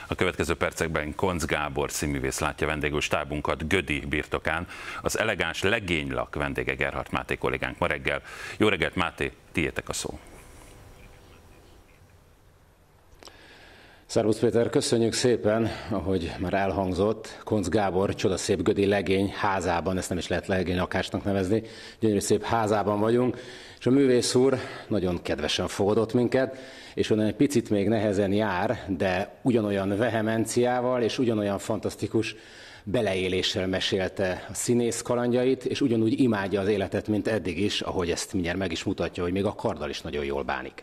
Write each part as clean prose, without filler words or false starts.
A következő percekben Koncz Gábor színművész látja vendégül stábunkat Gödi birtokán. Az elegáns legénylak vendége Gerhardt Máté kollégánk ma reggel. Jó reggelt, Máté, tiétek a szó. Szervusz Péter, köszönjük szépen, ahogy már elhangzott, Koncz Gábor csodaszép gödi legény házában, ezt nem is lehet legény lakásnak nevezni, gyönyörű szép házában vagyunk, és a művész úr nagyon kedvesen fogadott minket, és onnan egy picit még nehezen jár, de ugyanolyan vehemenciával és ugyanolyan fantasztikus beleéléssel mesélte a színész kalandjait, és ugyanúgy imádja az életet, mint eddig is, ahogy ezt mindjárt meg is mutatja, hogy még a karddal is nagyon jól bánik.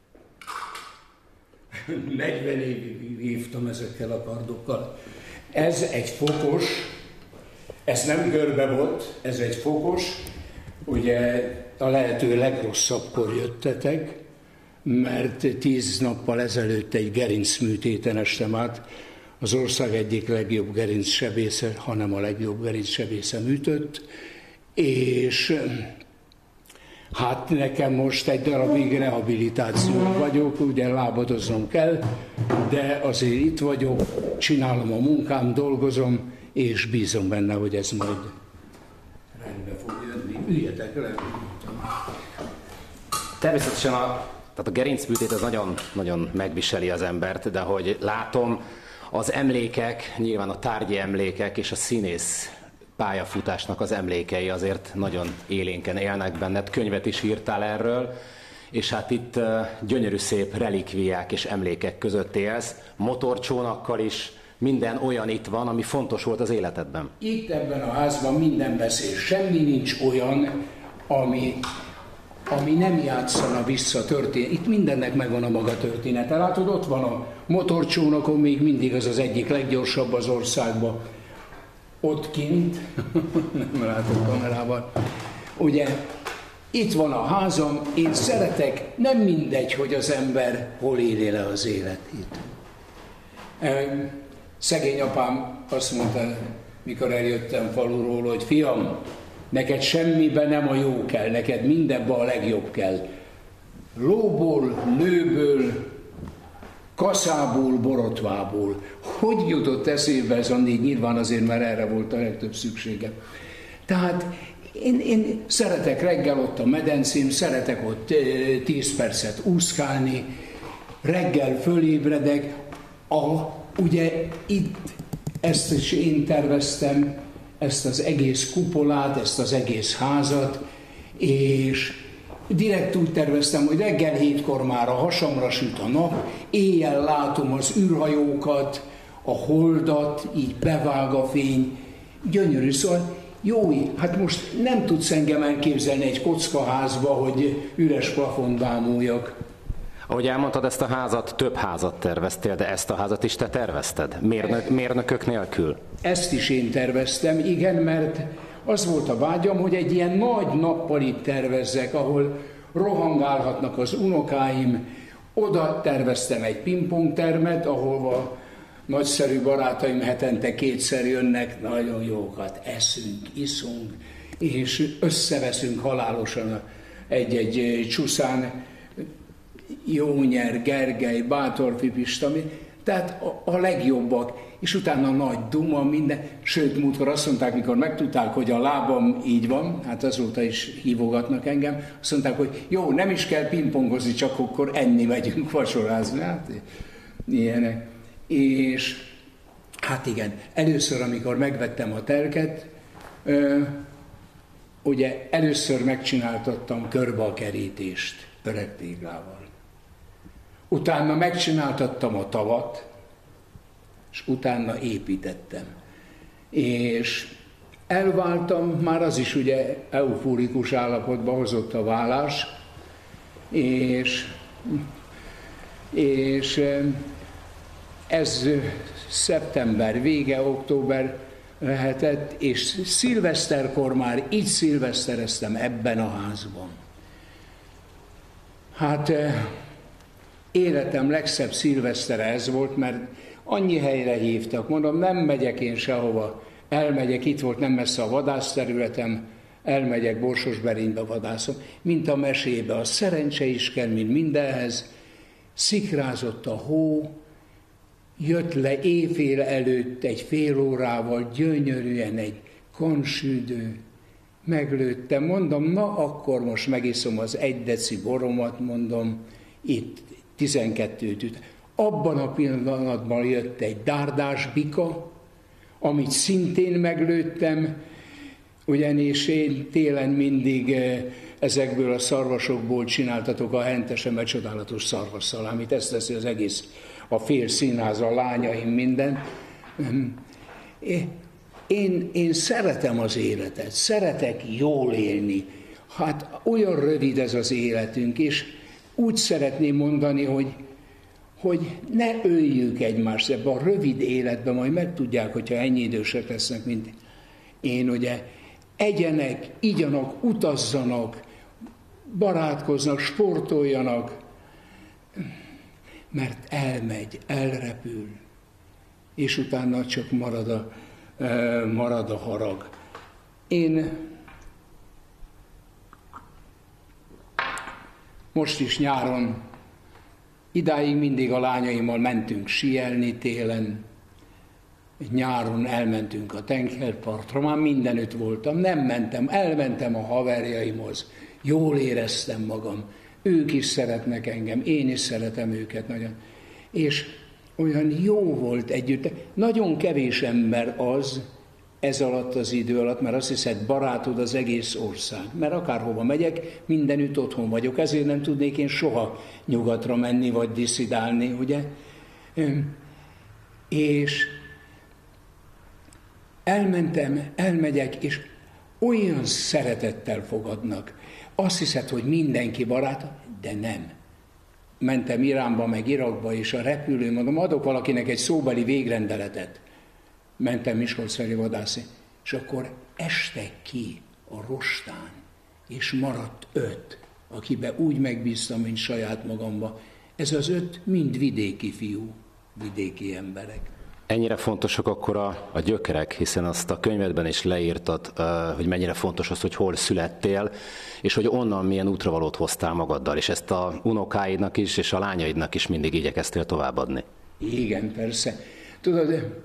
40 évig hívtam ezekkel a kardokkal. Ez egy fokos, ez nem görbe volt, ez egy fokos, ugye a lehető legrosszabbkor jöttetek, mert 10 nappal ezelőtt egy gerincműtéten estem át, az ország egyik legjobb gerincsebésze, hanem a legjobb gerincsebésze műtött, és hát nekem most egy darabig rehabilitáció vagyok, ugye lábadoznom kell, de azért itt vagyok, csinálom a munkám, dolgozom, és bízom benne, hogy ez majd rendbe fog jönni. Üljetek le! Természetesen tehát a gerincműtét az nagyon, nagyon megviseli az embert, de hogy látom, az emlékek, nyilván a tárgyi emlékek és a színész pályafutásnak az emlékei azért nagyon élénken élnek benned, könyvet is írtál erről, és hát itt gyönyörű szép relikviák és emlékek között élsz, motorcsónakkal is, minden olyan itt van, ami fontos volt az életedben. Itt ebben a házban minden beszél, semmi nincs olyan, ami nem játszana vissza történet. Itt mindennek megvan a maga története. Látod, ott van a motorcsónakon, még mindig az egyik leggyorsabb az országban. Ott kint, nem látok kamerával, ugye itt van a házam, én szeretek, nem mindegy, hogy az ember hol éli le az életét. Szegény apám azt mondta, mikor eljöttem faluról, hogy fiam, neked semmiben nem a jó kell, neked mindenben a legjobb kell. Lóból, nőből, kaszából, borotvából. Hogy jutott eszébe ez a négy? Nyilván azért, mert erre volt a legtöbb szüksége. Tehát én szeretek reggel ott a medencém, szeretek ott 10 percet úszkálni, reggel fölébredek, ugye itt ezt is én terveztem, ezt az egész kupolát, ezt az egész házat, és direkt úgy terveztem, hogy reggel 7-kor már a hasamra süt a nap, éjjel látom az űrhajókat, a holdat, így bevág a fény, gyönyörű, szóval jó, hát most nem tudsz engem elképzelni egy kockaházba, hogy üres plafont bámuljak. Ahogy elmondtad, ezt a házat, több házat terveztél, de ezt a házat is te tervezted, mérnökök nélkül? Ezt is én terveztem, igen, mert az volt a vágyam, hogy egy ilyen nagy nappalit tervezzek, ahol rohangálhatnak az unokáim. Oda terveztem egy pingpongtermet, ahol nagyszerű barátaim hetente 2-szer jönnek, nagyon jókat eszünk, iszunk, és összeveszünk halálosan egy csúszán, Jónyer, Gergely, Bátorfi Pista, tehát a legjobbak, és utána nagy duma, minden, sőt, múltkor azt mondták, mikor megtudták, hogy a lábam így van, hát azóta is hívogatnak engem, azt mondták, hogy jó, nem is kell pingpongozni, csak akkor enni megyünk vacsorázni, hát ilyenek. És hát igen, először, amikor megvettem a telket, ugye először megcsináltattam körbe a kerítést öreg téglával. Utána megcsináltattam a tavat, és utána építettem. És elváltam, már az is ugye eufórikus állapotba hozott a válás, és ez szeptember vége, október lehetett, és szilveszterkor már így szilvesztereztem ebben a házban. Hát életem legszebb szilvesztere ez volt, mert annyi helyre hívtak, mondom, nem megyek én sehova, elmegyek, itt volt nem messze a vadászterületem, elmegyek Borsosberénybe vadászom, mint a mesébe, a szerencse is kell, mint mindenhez, szikrázott a hó, jött le éjfél előtt egy fél órával gyönyörűen egy kansüdő, meglőttem, mondom, na akkor most megiszom az 1 deci boromat, mondom, itt 12-t üt. Abban a pillanatban jött egy dárdás bika, amit szintén meglőttem, ugyanis én télen mindig ezekből a szarvasokból csináltatok a hentesemet, csodálatos szarvasszalámit, ezt teszi az egész, a fél színház, a lányaim, minden. Én szeretem az életet, szeretek jól élni. Hát olyan rövid ez az életünk, és úgy szeretném mondani, hogy ne öljük egymást ebbe a rövid életben, majd megtudják, hogyha ennyi idősek lesznek, mint én, ugye, egyenek, igyanak, utazzanak, barátkoznak, sportoljanak, mert elmegy, elrepül, és utána csak marad a harag. Én most is nyáron, idáig mindig a lányaimmal mentünk síelni télen, nyáron elmentünk a tengerpartra, már mindenütt voltam, nem mentem, elmentem a haverjaimhoz, jól éreztem magam, ők is szeretnek engem, én is szeretem őket nagyon, és olyan jó volt együtt. Nagyon kevés ember az, ez alatt az idő alatt, mert azt hiszed, barátod az egész ország. Mert akárhova megyek, mindenütt otthon vagyok, ezért nem tudnék én soha nyugatra menni, vagy diszidálni, ugye? És elmegyek, és olyan szeretettel fogadnak. Azt hiszed, hogy mindenki barát, de nem. Mentem Iránba, meg Irakba, és a repülőn, mondom, adok valakinek egy szóbeli végrendeletet. Mentem Miskolcra vadászni, és akkor estek ki a rostán, és maradt 5, akibe úgy megbíztam, mint saját magamba. Ez az 5 mind vidéki fiú, vidéki emberek. Ennyire fontosak akkor a gyökerek, hiszen azt a könyvedben is leírtad, hogy mennyire fontos az, hogy hol születtél, és hogy onnan milyen útravalót hoztál magaddal, és ezt a unokáidnak is, és a lányaidnak is mindig igyekeztél továbbadni. Igen, persze. Tudod,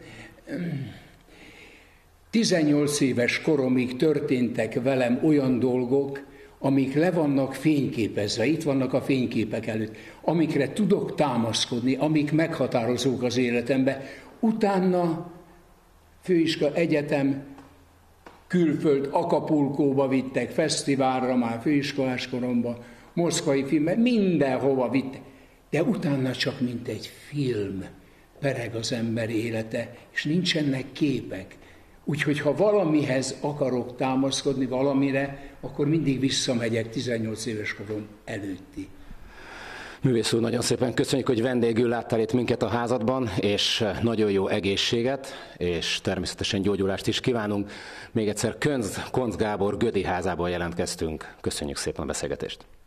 18 éves koromig történtek velem olyan dolgok, amik le vannak fényképezve, itt vannak a fényképek előtt, amikre tudok támaszkodni, amik meghatározók az életemben. Utána főiskola, egyetem, külföld, Acapulcóba vittek, fesztiválra már főiskolás koromban, moszkvai filmben, mindenhova vittek. De utána csak mint egy film pereg az ember élete, és nincsenek képek. Úgyhogy ha valamihez akarok támaszkodni, valamire, akkor mindig visszamegyek 18 éves korom előtti. Művész úr, nagyon szépen köszönjük, hogy vendégül láttál itt minket a házadban, és nagyon jó egészséget, és természetesen gyógyulást is kívánunk. Még egyszer Koncz Gábor Gödi házában jelentkeztünk. Köszönjük szépen a beszélgetést.